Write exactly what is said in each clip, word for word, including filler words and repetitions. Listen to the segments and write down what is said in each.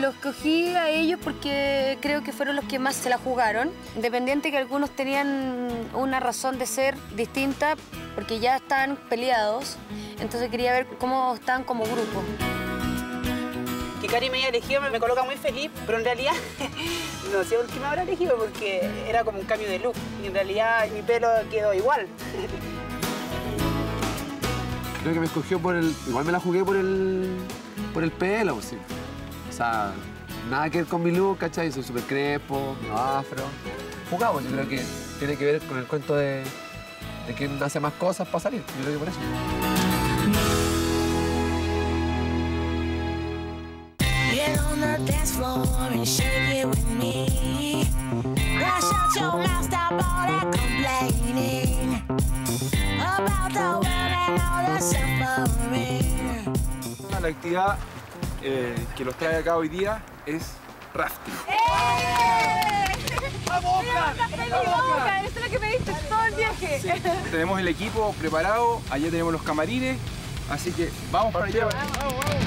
los escogí a ellos porque creo que fueron los que más se la jugaron. Independiente que algunos tenían una razón de ser distinta, porque ya estaban peleados. Entonces quería ver cómo estaban como grupo. Que Cari me haya elegido me, me coloca muy feliz, pero en realidad no sé por qué me habrá elegido, porque era como un cambio de look. Y en realidad mi pelo quedó igual. Creo que me escogió por el... Igual me la jugué por el... por el pelo, pues sí. O sea, nada que ver con mi look, ¿cachai? Soy súper crespo, afro. Jugamos, yo creo que tiene que ver con el cuento de, de quién hace más cosas para salir. Yo creo que por eso. Get on the dance floor and shake it with me. Wash out your mouth, stop all that complaining about the world and all the suffering. La actividad eh, que los trae acá hoy día es rafting. ¡Eh! ¡Vamos, Oscar! ¡Vamos, Oscar! Eso es lo que me diste todo el viaje. Sí. Tenemos el equipo preparado, allá tenemos los camarines, así que vamos para allá. Vamos, vamos, vamos.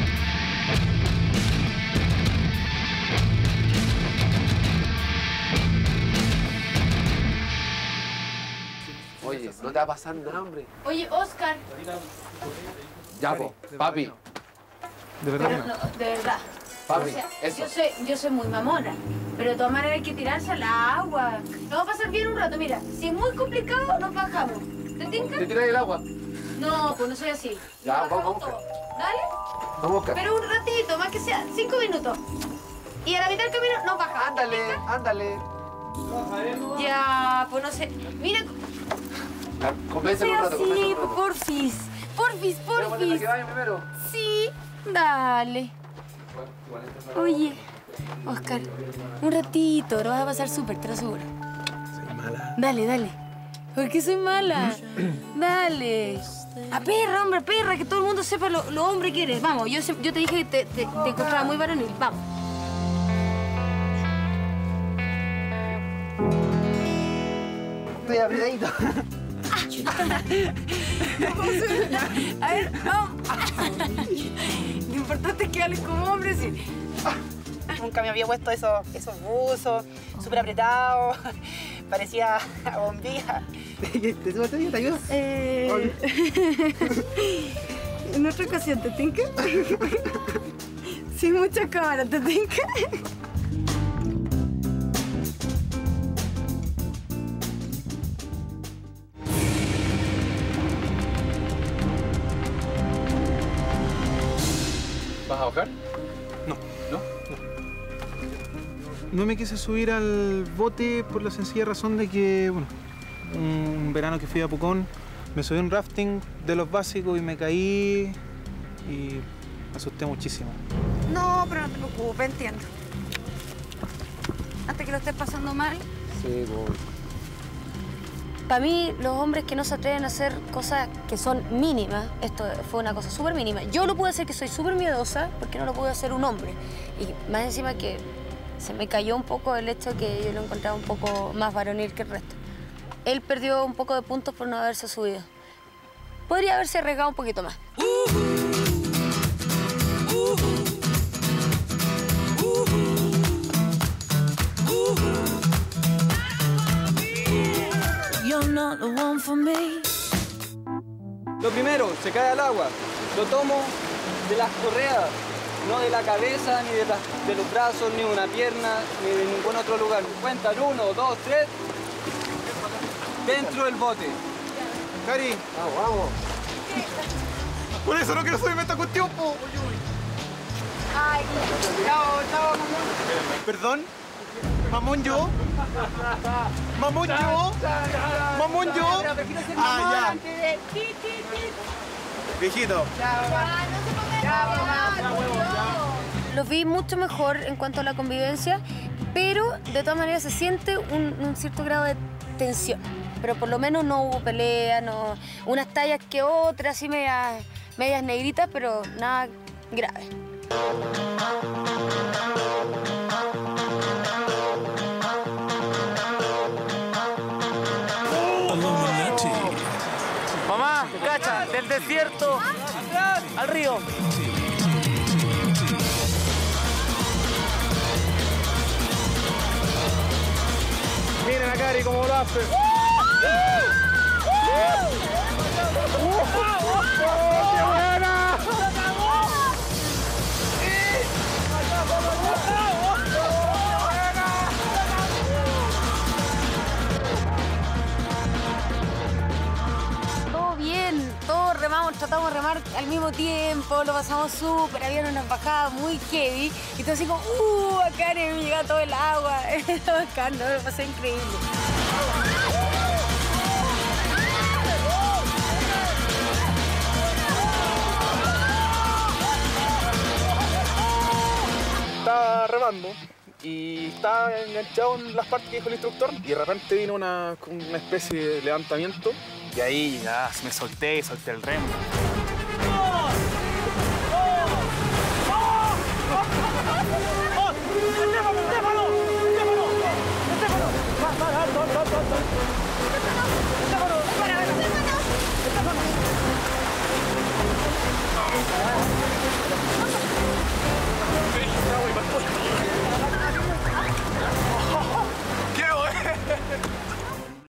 Oye, no te va a pasar nada, hombre. Oye, Oscar. Ya, po, papi. De verdad. Pero no, de verdad. Papi, O sea, eso. yo soy, yo soy muy mamona, pero de todas maneras hay que tirarse al agua. Nos va a pasar bien un rato, mira. Si es muy complicado, nos bajamos. ¿Te tinca? ¿Te tiras el agua? No, pues no soy así. Ya, Nos vamos, bajamos vamos. todos. ¿Dale? Vamos, Oscar. Pero un ratito, más que sea, cinco minutos. Y a la mitad del camino nos bajamos. Ándale, ándale. Ya, pues no sé. Mira, Convéncelo un sea rato, así, convéncelo un pues, rato. porfis. Porfis, Pero ponle porfis. que vaya primero. Sí, dale. Oye, Oscar, un ratito, lo vas a pasar súper, te lo aseguro. Soy mala. Dale, dale. ¿Por qué soy mala? Dale. A perra, hombre, perra, que todo el mundo sepa lo, lo hombre que eres. Vamos, yo, se- yo te dije que te, te, te encontraba muy varonil. Vamos. Estoy apretadito. A ver, vamos. Lo importante es que hables como hombre, sí. Nunca me había puesto esos, esos buzos, súper apretados. Parecía a bombilla. ¿Te subo ¿Te ayudo? Eh... en otra ocasión, ¿te tinca? Sin mucha cámara, ¿te tinca? ¿Vas a bajar? No. ¿No? No me quise subir al bote por la sencilla razón de que, bueno, un verano que fui a Pucón, me subí a un rafting de los básicos y me caí y me asusté muchísimo. No, pero no te preocupes, entiendo. Hasta que lo estés pasando mal. Sí, pues. Para mí, los hombres que no se atreven a hacer cosas que son mínimas, esto fue una cosa súper mínima. Yo lo pude hacer, que soy súper miedosa, porque no lo pude hacer un hombre. Y más encima que se me cayó un poco el hecho que yo lo encontraba un poco más varonil que el resto. Él perdió un poco de puntos por no haberse subido. Podría haberse arriesgado un poquito más. You're not the one for me. Lo primero, se cae al agua. Lo tomo de las correas, no de la cabeza, ni de, las- de los brazos, ni de una pierna, ni de ningún otro lugar. Cuentan uno, dos, tres. Dentro del bote. Cari, Vamos, vamos. por eso no quiero subirme a esta cuestión, po. Ay, chao, chao, mamón. ¿Perdón? ¿Mamón yo? ¿Mamón yo? ¿Mamón yo? Ah, ya. Viejito. Los vi mucho mejor en cuanto a la convivencia, pero de todas maneras se siente un, un cierto grado de tensión. Pero por lo menos no hubo pelea, no, unas tallas que otras, así medias, medias negritas, pero nada grave. Mamá, cacha, del desierto al río. Miren a Cari cómo lo hace. ¡Qué buena! Todo bien, todos remamos, tratamos de remar al mismo tiempo, lo pasamos súper, había unas bajadas muy heavy. Y todo así como, ¡uh! Acá me llega todo el agua. Era bacán, ¿no? Lo pasé increíble. Estaba remando y estaba enganchado en las partes que dijo el instructor y de repente vino una, una especie de levantamiento y ahí ya me solté y solté el remo.